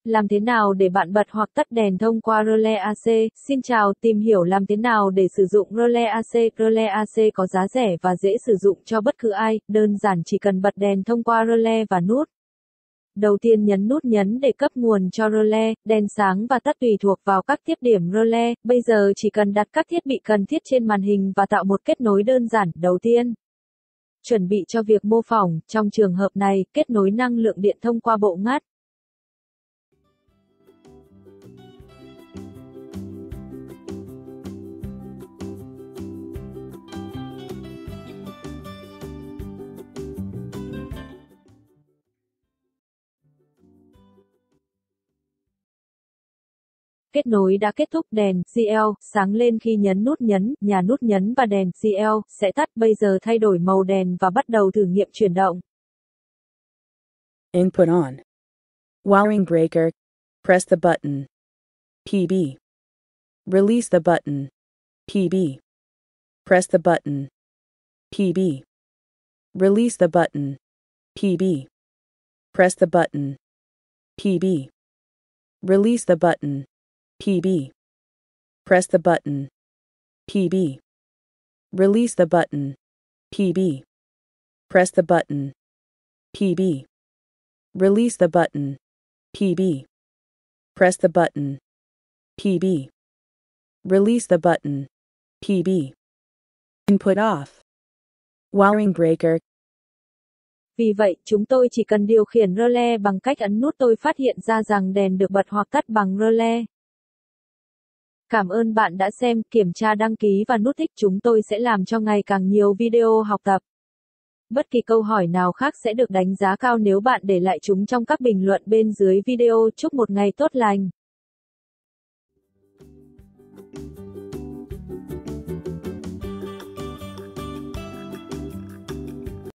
Làm thế nào để bạn bật hoặc tắt đèn thông qua relay AC? Xin chào, tìm hiểu làm thế nào để sử dụng relay AC. Relay AC có giá rẻ và dễ sử dụng cho bất cứ ai, đơn giản chỉ cần bật đèn thông qua relay và nút. Đầu tiên nhấn nút nhấn để cấp nguồn cho relay, đèn sáng và tắt tùy thuộc vào các tiếp điểm relay. Bây giờ chỉ cần đặt các thiết bị cần thiết trên màn hình và tạo một kết nối đơn giản. Đầu tiên, chuẩn bị cho việc mô phỏng, trong trường hợp này, kết nối năng lượng điện thông qua bộ ngắt. Kết nối đã kết thúc, đèn CL sáng lên khi nhấn nút nhấn, nhà nút nhấn và đèn CL sẽ tắt. Bây giờ thay đổi màu đèn và bắt đầu thử nghiệm chuyển động. Input on. Wiring breaker. Press the button. PB. Release the button. PB. Press the button. PB. Release the button. PB. Press the button. PB. Release the button. PB. Press the button. PB. Release the button. PB. Press the button. PB. Release the button. PB. Press the button. PB. Release the button. PB. Input off. Wiring breaker. Vì vậy, chúng tôi chỉ cần điều khiển relay bằng cách ấn nút. Tôi phát hiện ra rằng đèn được bật hoặc tắt bằng relay. Cảm ơn bạn đã xem, kiểm tra đăng ký và nút thích. Chúng tôi sẽ làm cho ngày càng nhiều video học tập. Bất kỳ câu hỏi nào khác sẽ được đánh giá cao nếu bạn để lại chúng trong các bình luận bên dưới video. Chúc một ngày tốt lành.